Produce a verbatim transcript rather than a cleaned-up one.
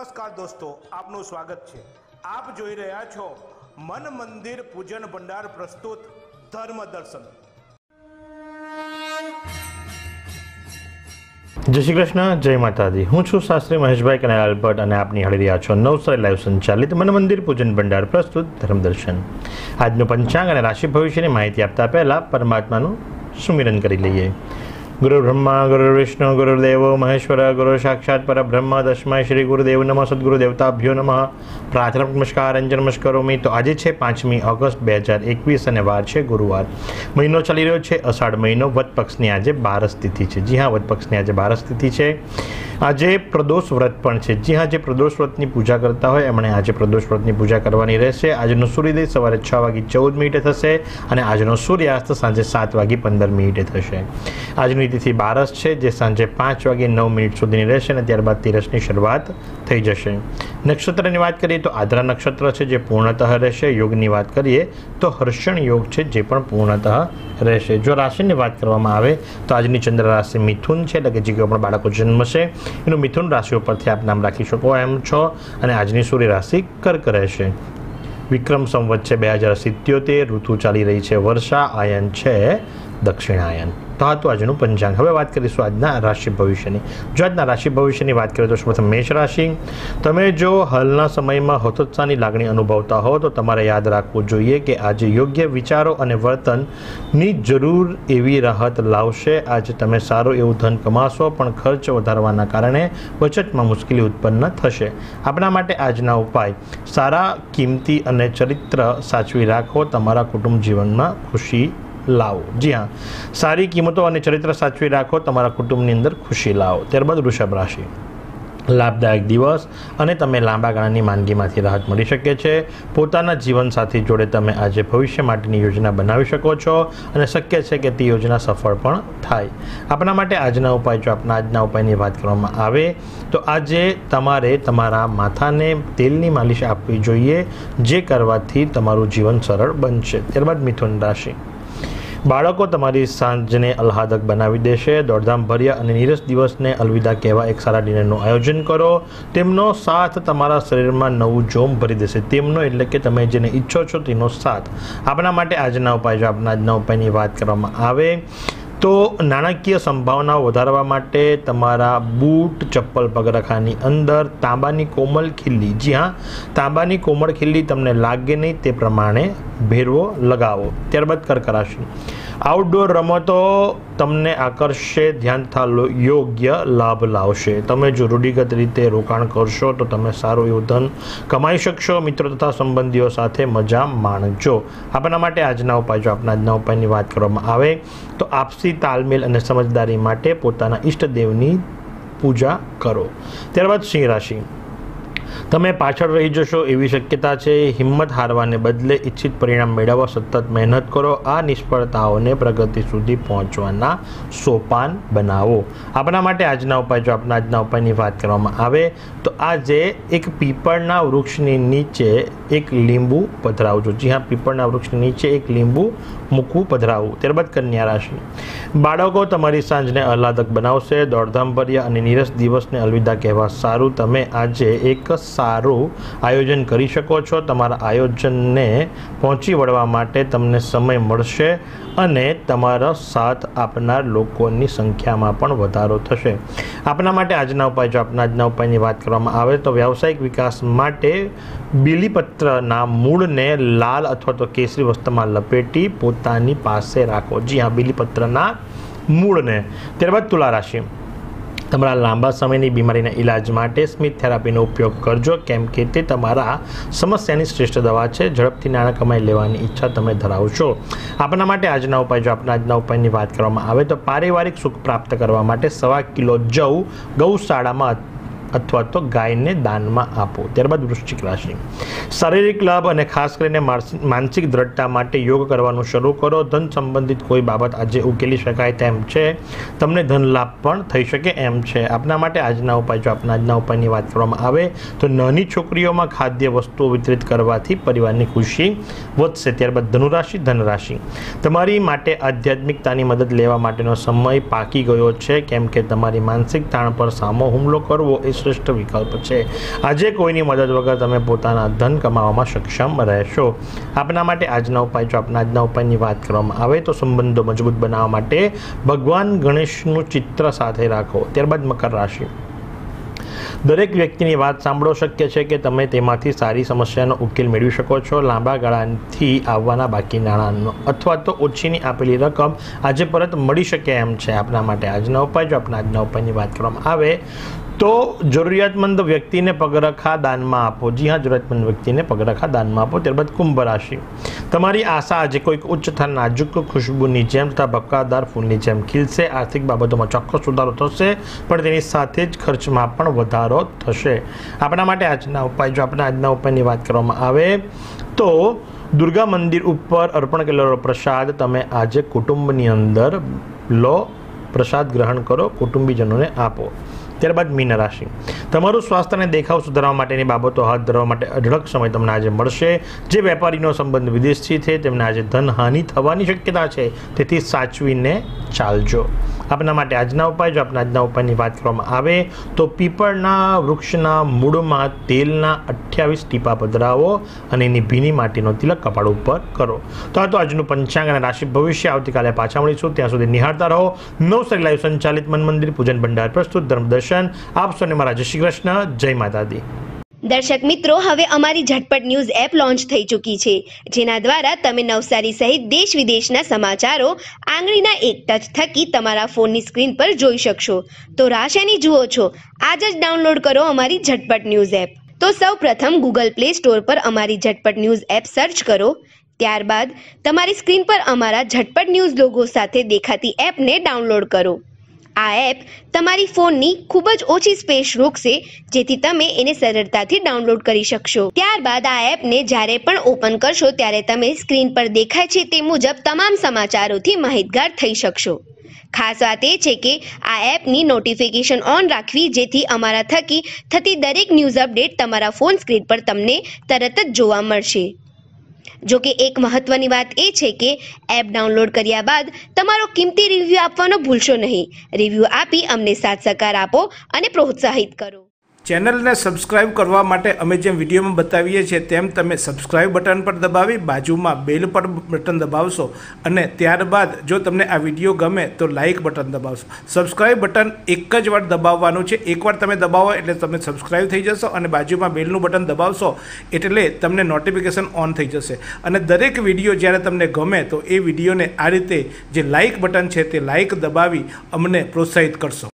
નમસ્કાર દોસ્તો, આપનું સ્વાગત છે। આપ જોઈ રહ્યા છો મન મંદિર પૂજન ભંડાર પ્રસ્તુત ધર્મ દર્શન। જય શ્રી કૃષ્ણ, જય માતાજી। હું છું શાસ્ત્રી મહેશભાઈ કનૈયાલાલ ભટ્ટ અને આપ નિહાળી રહ્યા છો નવસારી લાઈવ સંચાલિત મન મંદિર પૂજન ભંડાર પ્રસ્તુત ધર્મ દર્શન। આજનું પંચાંગ અને રાશિ ભવિષ્યની માહિતી આપતા પહેલા પરમાત્માનું સુમિરન કરી લઈએ। गुरु ब्रह्मा गुरु विष्णु गुरुदेव महेश्वर गुरु साक्षात पर ब्रह्म तस्मै श्री गुरुदेव नमः सद्गुरु देवताभ्यो नमः। प्रार्थना नमस्कार अंजन नमस्कार करोमी। तो आज है पांचमी ऑगस्ट बे हज़ार एकवीस और वार है गुरुवार। महीनो चली रो है अषाढ़ महीनो। वद पक्षनी आज बारस तिथि है। जी हाँ, वद पक्षनी आज बारस तिथि है। आज प्रदोष व्रत पण है। जी हाँ, जे प्रदोष व्रतनी पूजा करता हो एमणे आज प्रदोष व्रतनी पूजा करवानी रहेशे। आजनो सूर्योदय सवारे छ वागी चौदह मिनिटे थशे अने आजनो सूर्यास्त सांजे सात वागी पंदर मिनिटे थशे। आजनी तिथि बारस है, जे सांजे पांच वागे नौ मिनिट सुधीनी रहेशे अने त्यारबाद तेरसनी शरूआत थई जशे। नक्षत्रनी वात करीए तो आद्रा नक्षत्र है, जे पूर्णतः रहेशे। योगनी वात करीए तो हर्षण योग है, जे पण पूर्णतः रहेशे। जो राशिनी वात करवामां आवे तो आजनी चंद्र राशि मिथुन है, એટલે કે જે પણ બાળકો જન્મશે એનું મિથુન રાશિ ઉપરથી આપ નામ રાખી શકો એમ છો। અને આજની સૂર્ય રાશિ કર્ક રહેશે। વિક્રમ સંવત છે બે હજાર સિત્યોતેર। ઋતુ ચાલી રહી છે વર્ષા। આયન છે દક્ષિણાયન। तो हाँ, तो આજનું પંચાંગ। હવે વાત કરીશું આજના રાશિ ભવિષ્યની। જો આજના રાશિ ભવિષ્યની વાત કરીએ તો સૌપ્રથમ મેષ રાશિ। તમે જો હાલના સમયમાં હતોત્સાહની લાગણી અનુભવતા હો તો તમારે યાદ રાખવું જોઈએ કે આજે યોગ્ય વિચારો અને વર્તનની જરૂર એવી રાહત લાવશે। આજે તમે સારું એવું ધન કમાશો, પણ ખર્ચ વધારવાના કારણે બચતમાં મુશ્કેલી ઉત્પન્ન થશે। આપણા માટે આજના ઉપાય સારા, કિંમતી અને ચરિત્ર સાચવી રાખો। તમારા કુટુંબ જીવનમાં ખુશી लाओ। जी हाँ, सारी कीमतों और चरित्र साचवी राखो। तमारा कुटुंबनी अंदर खुशी लाओ। त्यारबाद वृषभ राशि। लाभदायक दिवस अने तमे लांबा गाळानी मांदगीमांथी राहत मळी शके छे। पोताना जीवनसाथी जोड़े तमे आजे भविष्य माटेनी योजना बनावी शको छो अने शक्य छे के ती योजना सफल पण थाय। आपणा माटे आजना उपाय जो आपणा आजना उपायनी वात करवामां आवे तो आजे तमारे तमारा माथाने तेलनी मालिश आपवी जोईए, जे करवाथी तमारुं जीवन सरळ बनशे। त्यारबाद मिथुन राशि। बाळको तमारी सांजने आह्लादक बनावी देशे। दौड़धाम भर्या अने नीरस दिवसने अलविदा कहेवा एक सारा डिनरनुं आयोजन करो। तेमनो साथ तमारा शरीरमां नवुं जोम भरी देशे। तेमनो एटले के तमे जेने इच्छो छो तेनो साथ। आपणा माटे आजना उपाय जो आपणा आजना उपायनी वात करवामां आवे तो नाણાકીય સંભાવનાઓ વધારવા માટે તમારા બૂટ ચપ્પલ પગરખાની અંદર તાંબાની કોમળ ખીલ્લી, જી હા, તાંબાની કોમળ ખીલ્લી તમને લાગે નહીં તે પ્રમાણે ભેરવો લગાવો। ત્યારબાદ કર્ક રાશિ। આઉટડોર રમતો તમને આકર્ષે, ધ્યાન તથા યોગ્ય લાભ લાવશે। તમે જો રૂઢિગત રીતે રોકાણ કરશો તો તમે સારું એવું ધન કમાઈ શકશો। મિત્રો તથા સંબંધીઓ સાથે મજા માણજો। આપણા માટે આજના ઉપાય જો આપણા આજના ઉપાયની વાત કરવામાં આવે તો આપસી તાલમેલ અને સમજદારી માટે પોતાના ઈષ્ટદેવની પૂજા કરો। ત્યારબાદ સિંહ રાશિ। તમે પાછળ રહી જશો એવી શક્યતા છે। હિંમત હારવાને બદલે ઇચ્છિત પરિણામ મેળવવા સતત મહેનત કરો। આ નિષ્ફળતાઓને પ્રગતિ સુધી પહોંચવાના સોપાન બનાવો। આપણા માટે આજના ઉપાય જો આપણા આજના ઉપાયની વાત કરવામાં આવે તો આજે એક પીપળના વૃક્ષની નીચે એક લીંબુ પધરાવજો। જી हाँ, પીપળના વૃક્ષની નીચે એક લીંબુ મૂકવું પધરાવવું। ત્યારબાદ કન્યા રાશિ। બાળકો તમારી સાંજને આહલાદક બનાવશે। દોડધામ ભર્યા અને નીરસ દિવસને અલવિદા કહેવા સારું તમે આજે એક સારું આયોજન કરી શકો છો। તમારા આયોજનને પહોંચી વળવા માટે તમને સમય મળશે અને તમારો સાથ આપનાર લોકોની સંખ્યામાં પણ વધારો થશે। આપણા માટે આજના ઉપાય જો આપણા આજના ઉપાયની વાત કરવામાં આવે તો વ્યાવસાયિક વિકાસ માટે બીલીપત્રના મૂળને લાલ અથવા તો કેસરી વસ્ત્રમાં લપેટી પોતાની પાસે રાખો। જી हाँ, બીલીપત્રના મૂળને। ત્યારબાદ તુલા રાશિ। તમારા લાંબા સમયની બીમારીના ઇલાજ માટે સ્મિથ થેરાપીનો ઉપયોગ કરજો, કેમ કે તે તમારા સમસ્યાની શ્રેષ્ઠ દવા છે। ઝડપથી નાણાં કમાઈ લેવાની ઈચ્છા તમે ધરાવશો। આપણા માટે આજના ઉપાય જો આપણા આજના ઉપાયની વાત કરવામાં આવે તો પારિવારિક સુખ પ્રાપ્ત કરવા માટે સવા કિલો જવ ગૌશાળામાં अथवा तो गाय ने दान में आपो। त्यारबाद वृश्चिक राशि। शारीरिक लाभ और खास कर मानसिक दृढ़ता माटे योग करवानुं शरू करो। धन संबंधित कोई बाबत आज उकेली शकाय तेम छे। तमने धन लाभ पण थई शके एम छे। आपना माटे आजना उपाय जो आपना आजना उपायनी वात करवामां आवे तो नानी छोकरीओमां खाद्य वस्तुओ वितरित करवाथी परिवारनी खुशी वधशे। त्यारबाद धनुराशि। धनराशि। तमारी माटे आध्यात्मिकतानी मदद लेवा माटेनो समय पाकी गयो छे, केम के तमारी मानसिक ताण पर सामो हुमलो करवो ए સર્વશ્રેષ્ઠ વિકલ્પ છે। આજે કોઈની મદદ વગર તમે પોતાના ધન કમાવામાં સક્ષમ રહેશો। આપના માટે આજના ઉપાય, જો આપના આજના ઉપાયની વાત કરવામાં આવે તો સંબંધો મજબૂત બનાવવા માટે ભગવાન ગણેશનું ચિત્ર સાથે રાખો। ત્યારબાદ મકર રાશિ, દરેક વ્યક્તિની વાત સાંભળો। શક્ય છે કે તમે તેમાંથી સારી સમસ્યાનો ઉકેલ મેળવી શકો છો। લાંબા ગાળાથી આવવાના બાકી નાણાંનો અથવા તો ઓછીની આપેલી રકમ આજે પરત મળી શકે એમ છે। આપના માટે આજના ઉપાય, જો આપના આજના ઉપાયની વાત કરવામાં આવે તો જરૂરિયાતમંદ વ્યક્તિને પગરખા દાનમાં આપો। જી હા, જરૂરિયાતમંદ વ્યક્તિને પગરખા દાનમાં આપો। ત્યારબાદ કુંભ રાશિ, તમારી આશા આજે કોઈક ઉચ્ચ સ્થાન નાજુક ખુશ્બુની જેમ તથા બકાદાર ફૂલની જેમ ખીલશે। આર્થિક બાબતોમાં ચોક્કસ સુધારો થશે, પણ તેની સાથે જ ખર્ચમાં પણ વધારો થશે। આપણા માટે આજના ઉપાય, જો આપણા આજના ઉપાયની વાત કરવામાં આવે તો દુર્ગા મંદિર ઉપર અર્પણ કરેલો પ્રસાદ તમે આજે કુટુંબની અંદર લો, પ્રસાદ ગ્રહણ કરો, કુટુંબીજનોને આપો। ત્યારબાદ મીન રાશિ, તમારું સ્વાસ્થ્ય અને દેખાવ સુધારવા માટેની બાબતો હાથ ધરવા માટે અઢળક સમય તમને આજે મળશે। જે વેપારીનો સંબંધ વિદેશથી છે તેમને આજે ધનહાનિ થવાની શક્યતા છે, તેથી સાચવીને ચાલજો। આપના માટે આજના ઉપાય, જો આપના આજના ઉપાયની વાત કરવામાં આવે તો પીપળના વૃક્ષના મૂળમાં તેલના અઠ્યાવીસ ટીપા પધરાવો અને એની ભીની માટીનો તિલક કપાળ ઉપર કરો। તો આ તો આજનું પંચાંગ અને રાશિ ભવિષ્ય। આવતીકાલે પાછા મળીશું, ત્યાં સુધી નિહાળતા રહો નવસારી લાઈવ સંચાલિત મન મંદિર પૂજન ભંડાર પ્રસ્તુત ધર્મદર્શન। આપ સૌને મારા જય શ્રી કૃષ્ણ, જય માતા દી। દર્શક મિત્રો, હવે અમારી ઝટપટ ન્યૂઝ એપ લોન્ચ થઈ ચૂકી છે, જેના દ્વારા તમે નવસારી સહિત દેશ વિદેશના સમાચારો આંગળીના એક ટચ થકી તમારા ફોનની સ્ક્રીન પર જોઈ શકશો। તો રાહ શેની જુઓ છો? આજ જ ડાઉનલોડ કરો અમારી ઝટપટ ન્યૂઝ એપ। તો સૌ પ્રથમ ગૂગલ પ્લે સ્ટોર પર અમારી ઝટપટ ન્યૂઝ એપ સર્ચ કરો, ત્યારબાદ તમારી સ્ક્રીન પર અમારા ઝટપટ ન્યૂઝ લોગો સાથે દેખાતી એપને ડાઉનલોડ કરો। આ એપ તમારી ફોનની ખૂબ જ ઓછી સ્પેસ રોકશે, જેથી તમે એને સરળતાથી ડાઉનલોડ કરી શકશો। ત્યારબાદ આ એપને જ્યારે પણ ઓપન કરશો ત્યારે તમે સ્ક્રીન પર દેખાય છે તે મુજબ તમામ સમાચારોથી માહિતગાર થઈ શકશો। ખાસ વાત એ છે કે આ એપની નોટિફિકેશન ઓન રાખવી, જેથી અમારા થકી થતી દરેક ન્યૂઝ અપડેટ તમારા ફોન સ્ક્રીન પર તમને તરત જ જોવા મળશે। જો કે એક મહત્વની વાત એ છે કે એપ ડાઉનલોડ કર્યા બાદ તમારો કિંમતી રિવ્યૂ આપવાનો ભૂલશો નહીં। રિવ્યૂ આપી અમને સાથ સહકાર આપો અને પ્રોત્સાહિત કરો। ચેનલને સબસ્ક્રાઇબ કરવા માટે અમે જેમ વિડીયોમાં બતાવીએ છીએ તેમ તમે સબસ્ક્રાઇબ બટન પર દબાવી બાજુમાં બેલ પર બટન દબાવશો અને ત્યારબાદ જો તમને આ વિડીયો ગમે તો લાઇક બટન દબાવશો। સબસ્ક્રાઇબ બટન એક જ વાર દબાવવાનું છે, એકવાર તમે દબાવો એટલે તમે સબસ્ક્રાઇબ થઈ જશો અને બાજુમાં બેલનું બટન દબાવશો એટલે તમને નોટિફિકેશન ઓન થઈ જશે અને દરેક વિડીયો જ્યારે તમને ગમે તો એ વિડીયોને આ રીતે જે લાઇક બટન છે તે લાઇક દબાવી અમને પ્રોત્સાહિત કરશો।